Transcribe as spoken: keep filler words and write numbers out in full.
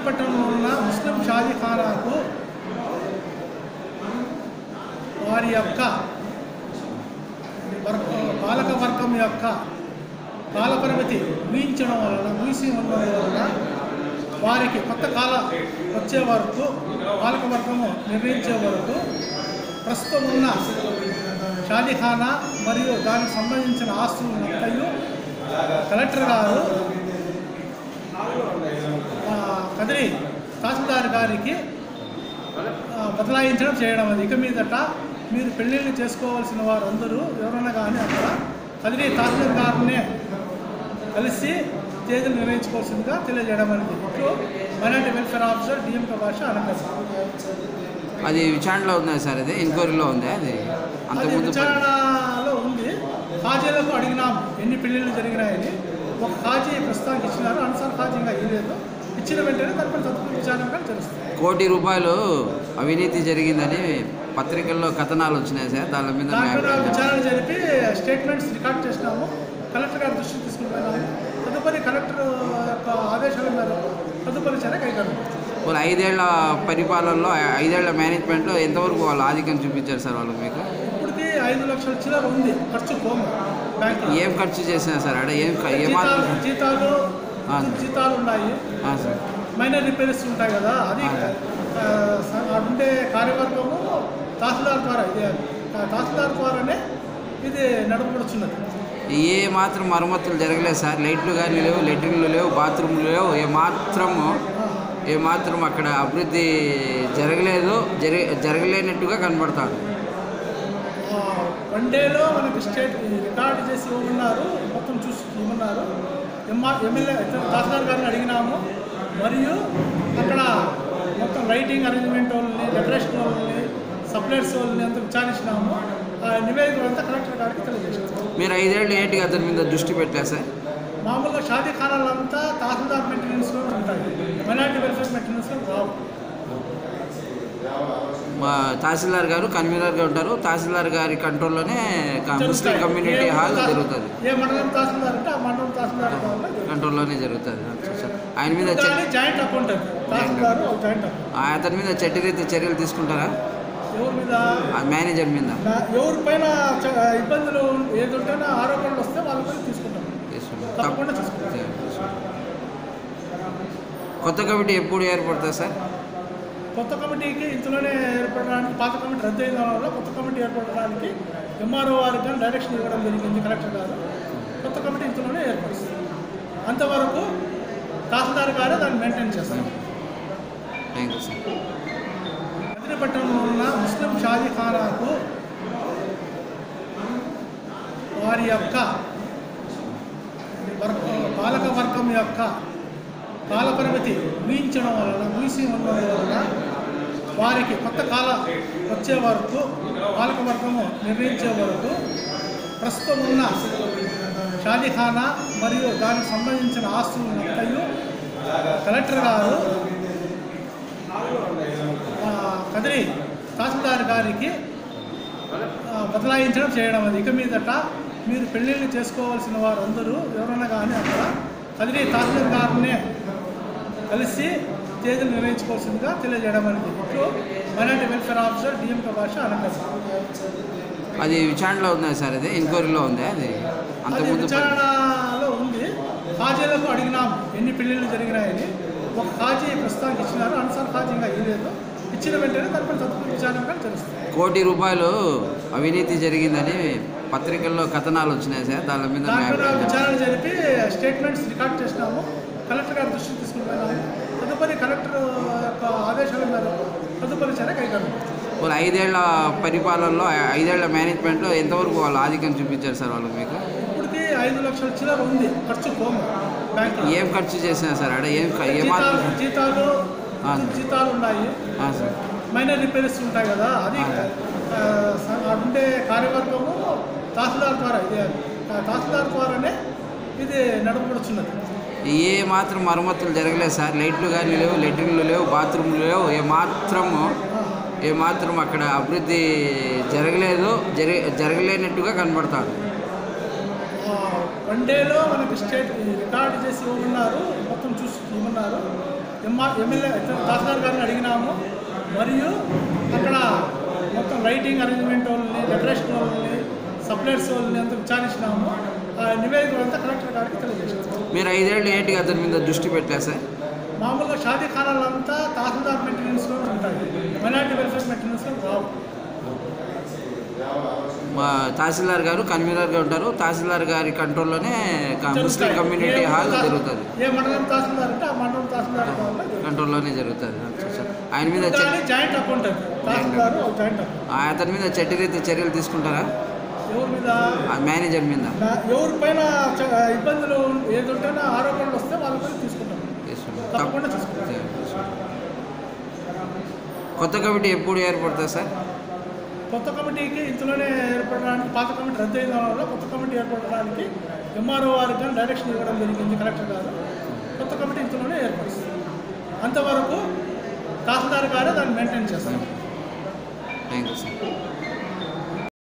మచిలీపట్నంలో ఉన్న ముస్లిం షాజీఖానాకు వారి యొక్క పాలక వర్గం యొక్క కాలపరిమితి ముగించడం వలన ముగిసి ఉండడం వలన వారికి కొత్త కాల వచ్చే వరకు పాలకవర్గము నిర్ణయించే వరకు ప్రస్తుతం ఉన్న షాజీఖానా మరియు దానికి సంబంధించిన ఆస్తులు మొత్తయు కలెక్టర్ గారు కదిరి తహసీల్దార్ గారికి బదలాయించడం చేయడం అది. ఇక మీదట మీరు పెళ్ళిళ్ళు చేసుకోవాల్సిన వారందరూ ఎవరైనా కానీ అక్కడ కదిరి తహసీల్దార్ గారినే కలిసి తేదీలు నిర్ణయించుకోవాల్సిందిగా తెలియజేయడం అనేది. ఇప్పుడు మైనారిటీ వెల్ఫేర్ ఆఫీసర్ డిఎంకే భాష అనగా అది విచారణలో ఉందా సార్? అది ఎంక్వైరీలో ఉంది. అది అంతకుముందు విచారణలో ఉంది. ఖాజీలకు అడిగినాము ఎన్ని పెళ్ళిళ్ళు జరిగినాయని. ఒక ఖాజీ ప్రస్తుతానికి ఇచ్చినారు, అన్సార్ ఖాజీ ఇంకా ఇవ్వలేదు. ఇచ్చిన వెంటనే దానిపై తదుపరి విచారణ తెలుస్తుంది. కోటి రూపాయలు అవినీతి జరిగిందని పత్రికల్లో కథనాలు వచ్చినాయి సార్. దాని మీద విచారణ జరిపి స్టేట్మెంట్స్ రికార్డ్ చేసినాము. కలెక్టర్ గారి దృష్టికి తీసుకుంటున్నాము. తదుపరి కలెక్టర్ యొక్క ఆదేశాల మేరకు తదుపరి చర్య కైగొంటాము. వాళ్ళు ఐదేళ్ల పరిపాలనలో ఐదేళ్ల మేనేజ్మెంట్లో ఎంతవరకు వాళ్ళు ఆధిక్యం చూపించారు సార్ వాళ్ళు మీకు? ఇప్పటికి ఐదు లక్షల చిల్లర ఉంది ఖర్చు పోము. ఏం ఖర్చు చేసినా సార్? అక్కడ ఏం జీతాలు జీతాలు ఉన్నాయి, మైనర్ రిపేర్స్ ఉంటాయి కదా, అది అంటే కార్యవర్గము తహసీల్దార్ ద్వారా ఇది తహసీల్దార్ ద్వారానే ఇది నడపబడుతున్నది. ఏ మాత్రం మరమ్మతులు జరగలేదు సార్. లైట్లు కానీ లేవు, లెట్రిన్లు లేవు, బాత్రూమ్లు లేవు. ఏ మాత్రము ఏ మాత్రం అక్కడ అభివృద్ధి జరగలేదు, జరి జరగలేనట్టుగా కనబడతాడు. వన్ డేలో మనకి స్టేట్ రికార్డు చేసి ఇవ్వమన్నారు, మొత్తం చూసి ఇవ్వమన్నారు. ఎంఆర్ ఎమ్మెల్యే తహసీల్దార్ గారిని అడిగినాము. మరియు అక్కడ మొత్తం లైటింగ్ అరేంజ్మెంట్ వాళ్ళని, డెకరేషన్ వాళ్ళని, సప్లైర్స్ వాళ్ళని అంతా విచారించినాము. ఆ నివేదిక అంతా కలెక్టర్ గారికి తెలియజేసాము. మీరు ఐదేళ్ళు ఏంటి అతని మీద దృష్టి పెట్టారు సార్? మామూలుగా షాదీఖానాలంతా తహసీల్దార్ మెయింటెనెన్స్లో ఉంటాయి, మైనారిటీ వెల్ఫేర్ మెయింటెనెన్స్లో రావు. మా తహసీల్దార్ గారు కన్వీనర్గా ఉంటారు. తహసీల్దార్ గారి కంట్రోల్లోనే ముస్లిం కమ్యూనిటీ హాల్ జరుగుతుంది. ఏ మండలం తహసీల్దార్ అంటే ఆ మండలం తహసీల్దార్ కంట్రోల్లోనే జరుగుతుంది. ఆయన మీద జాయింట్ అకౌంట్ తహసీల్దార్ జాయింట్ అతని మీద చట్టరీత్యా చర్యలు తీసుకుంటారా? ఎవరి మీద? మేనేజర్ మీద. ఎవరిపైన ఇబ్బందులు ఏదంటే ఆరోపణలు వస్తే వాళ్ళపైన తీసుకుంటాం. తప్పకుండా తీసుకుంటాం. కొత్త కమిటీ ఎప్పుడు ఏర్పడుతుంది సార్? కొత్త కమిటీకి ఇంతలోనే ఏర్పడడానికి, పాత కమిటీ రద్దు అయిన వల్ల కొత్త కమిటీ ఏర్పడడానికి ఎంఆర్ఓ వారికి కానీ డైరెక్షన్ ఇవ్వడం జరిగింది కలెక్టర్ గారు. కొత్త కమిటీ ఇంతలోనే ఏర్పడుతుంది. అంతవరకు తహసీల్దార్ గారే దాన్ని మెయింటైన్ చేస్తారు. Thank you sir. మచిలీపట్నంలో ఉన్న ముస్లిం షాజీఖానాకు వారి యొక్క పాలక వర్గం యొక్క కాలపరిమితి ముగించడం వలన ముగిసి ఉండడం వలన వారికి కొత్త కాల వచ్చే వరకు పాలకవర్గము నిర్ణయించే వరకు ప్రస్తుతం ఉన్న షాజీఖానా మరియు దానికి సంబంధించిన ఆస్తులు మొత్తయు కలెక్టర్ గారు కదిరి తహసీల్దార్ గారికి బదలాయించడం చేయడం అది. ఇక మీదట మీరు పెళ్ళిళ్ళు చేసుకోవాల్సిన వారందరూ ఎవరైనా కానీ అక్కడ కదిరి తహసీల్దార్ గారినే కలిసి తేదీలు నిర్ణయించుకోవాల్సిందిగా తెలియజేయడం అనేది. ఇప్పుడు మైనారిటీ వెల్ఫేర్ ఆఫీసర్ డిఎంకే భాష అనగా అది విచారణలో ఉందా సార్? అది ఎంక్వైరీలో ఉంది. అది అంతకుముందు విచారణలో ఉంది. ఖాజీలకు అడిగినాము ఎన్ని పెళ్ళిళ్ళు జరిగినాయని. ఒక ఖాజీ ప్రస్తుతానికి ఇచ్చినారు, అన్సార్ ఖాజీ ఇంకా ఇవ్వలేదు. ఇచ్చిన వెంటనే దానిపై తదుపరి విచారణ తెలుస్తుంది. కోటి రూపాయలు అవినీతి జరిగిందని పత్రికల్లో కథనాలు వచ్చినాయి సార్. దాని మీద విచారణ జరిపి స్టేట్మెంట్స్ రికార్డ్ చేసినాము. కలెక్టర్ గారి దృష్టికి తీసుకుంటున్నాము. తదుపరి కలెక్టర్ యొక్క ఆదేశాల మేరకు తదుపరి చర్య కైగొంటాము. వాళ్ళు ఐదేళ్ల పరిపాలనలో ఐదేళ్ల మేనేజ్మెంట్లో ఎంతవరకు వాళ్ళు ఆధిక్యం చూపించారు సార్ వాళ్ళు మీకు? ఇప్పటికి ఐదు లక్షల చిల్లర ఉంది ఖర్చు పోము. ఏం ఖర్చు చేసినా సార్? అక్కడ ఏం జీతాలు జీతాలు ఉన్నాయి, మైనర్ రిపేర్స్ ఉంటాయి కదా, అది అంటే కార్యవర్గము తహసీల్దార్ ద్వారా ఇది తహసీల్దార్ ద్వారానే ఇది నడపబడుతున్నది. ఏ మాత్రం మరమ్మతులు జరగలేదు సార్. లైట్లు కానీ లేవు, లెట్రిన్లు లేవు, బాత్రూమ్లు లేవు. ఏ మాత్రము ఏ మాత్రం అక్కడ అభివృద్ధి జరగలేదు, జరి జరగలేనట్టుగా కనబడతాడు. వన్ డేలో మనకి స్టేట్ రికార్డు చేసి ఇవ్వమన్నారు, మొత్తం చూసి ఇవ్వమన్నారు. ఆ ఎంఆర్ ఎమ్మెల్యే తహసీల్దార్ గారిని అడిగినాము. మరియు అక్కడ మొత్తం లైటింగ్ అరేంజ్మెంట్ వాళ్ళని, డెకరేషన్ వాళ్ళని, సప్లైర్స్ వాళ్ళని అంతా విచారించినాము. ఆ నివేదిక అంతా కలెక్టర్ గారికి తెలియజేసినాము. మీరు ఐదేళ్ళు ఏంటి అతని మీద దృష్టి పెట్టారు సార్? మామూలుగా షాదీ ఖానాలంతా తహసీల్దార్ మెయింటెనెన్స్లో ఉంటాయి, మైనార్టీ వెల్ఫేర్ మెయింటెనెన్స్లో రావు. మా తహసీల్దార్ గారు కన్వీనర్గా ఉంటారు. తహసీల్దార్ గారి కంట్రోల్లోనే ముస్లిం కమ్యూనిటీ హాల్ జరుగుతుంది. ఏ మండలం తహసీల్దార్ అంటే ఆ మండలం తహసీల్దార్ కంట్రోల్లోనే జరుగుతుంది. ఆయన మీద జాయింట్ అకౌంట్ తహసీల్దార్ జాయింట్ అకౌంట్. అతని మీద చట్టరీతి చర్యలు తీసుకుంటారా? ఎవరి మీద? మేనేజర్ మీద. ఎవరిపైన ఇబ్బందులు ఏది ఉంటేనే ఆరోపణలు వస్తే వాళ్ళపైన తీసుకుంటాం, తప్పకుండా తీసుకుంటాం. కొత్త కమిటీ ఎప్పుడు ఏర్పడుతుంది సార్? కొత్త కమిటీకి ఇంతలోనే ఏర్పడడానికి, పాత కమిటీ రద్దు అయిన వల్ల కొత్త కమిటీ ఏర్పడడానికి ఎంఆర్ఓ వారికి కానీ డైరెక్షన్ ఇవ్వడం జరిగింది కలెక్టర్ గారు. కొత్త కమిటీ ఇంతలోనే ఏర్పడుతుంది. అంతవరకు తహసీల్దార్ గారే దాన్ని మెయింటైన్ చేస్తారు. Thank you sir.